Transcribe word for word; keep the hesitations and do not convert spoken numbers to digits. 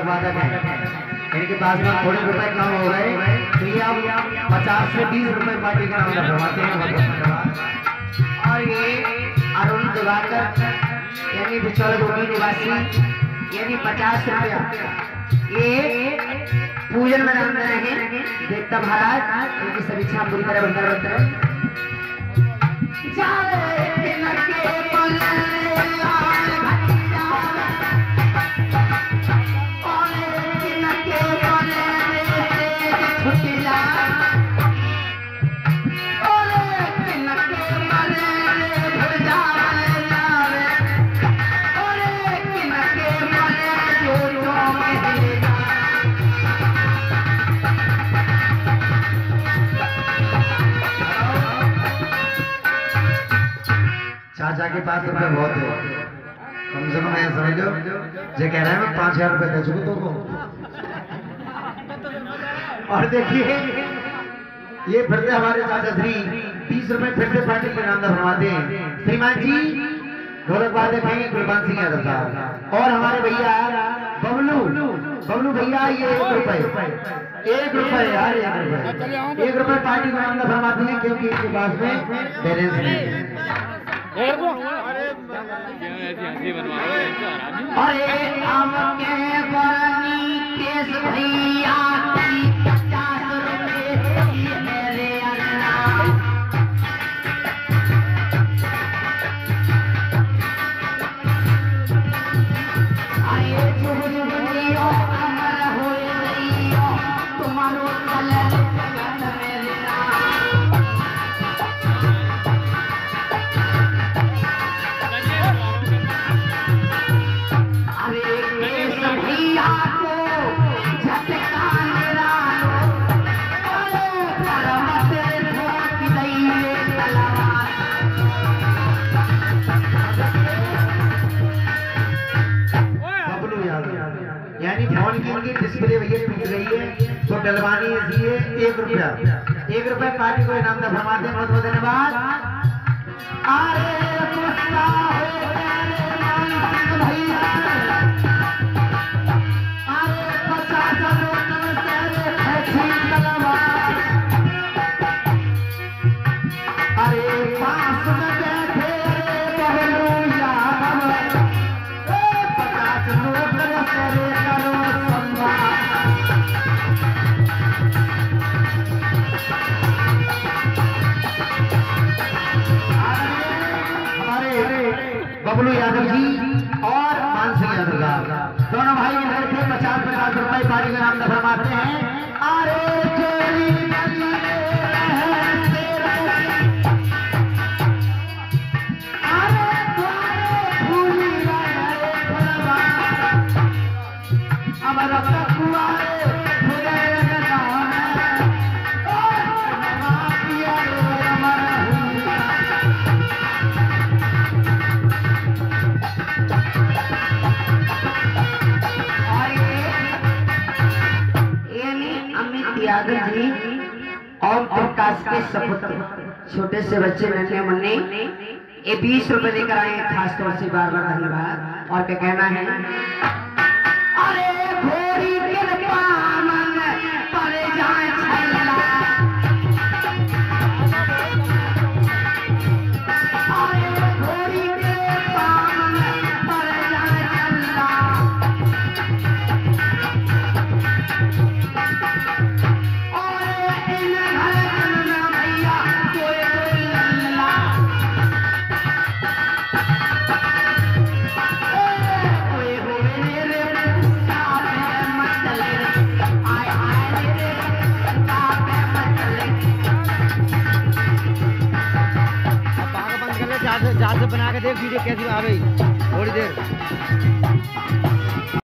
वादक है, इनके पास में थोड़े रुपए कम हो गए तो ये आप पचास से बीस रुपए पार्टी का नाम रखवाते हैं। और ये अरुण दिवाकर यानी बिचौल गोगी निवासी यानी पचास रुपया ये पूजन में नाम रहे हैं देवता महाराज, उनकी सभी इच्छा पूरी तरह बंदर बंदर चाचा के पास रुपए बहुत है, कम से कम ऐसा समझ लो जो कह रहा है मैं पांच हजार रुपए दे चुका तो को। और देखिए ये फिर से हमारे चाचा श्री तीस रुपए फिर से पार्टी के नाम फरमाते हैं। श्रीमान जी ढोलक वादक हैं कुलपान सिंह यादव साहब, और हमारे भैया बबलू बबलू भैया ये एक रुपए एक रुपए यार एक रुपए एक रुपए पार्टी को नाम फरमाते हैं क्योंकि इनके पास में बैलेंस नहीं है। अरे हम के बनी केस भैया की पचास रुपए मेरे अन्ना, आए जुग जुग जियो अमर हो रहियो तुम्हारो कलर जगत मेरे नाम। यानी फोन की उनकी डिस्प्ले भैया टूट गई है तो डलवानी इसलिए एक रुपया एक रुपया पार्टी को इनाम फरमाते हैं। बहुत बहुत धन्यवाद। बबलू यादव जी और मानसिंह यादव दोनों भाई मिलकर के पचास पचास रुपए पार्टी का नाम फरमाते हैं। अरे यादव जी और प्रकाश के सपुत्र छोटे से बच्चे नन्हे मुन्ने ये बीस रुपए लेकर आए हैं, खास तौर से बार बार धन्यवाद। और क्या कहना है? अरे घोड़ी कृपा मन पर जाए छल्ला, अरे घोड़ी कृपा मन पर जाए छल्ला, जहाज बना के देख वीडियो कैसी आ गई थोड़ी देर।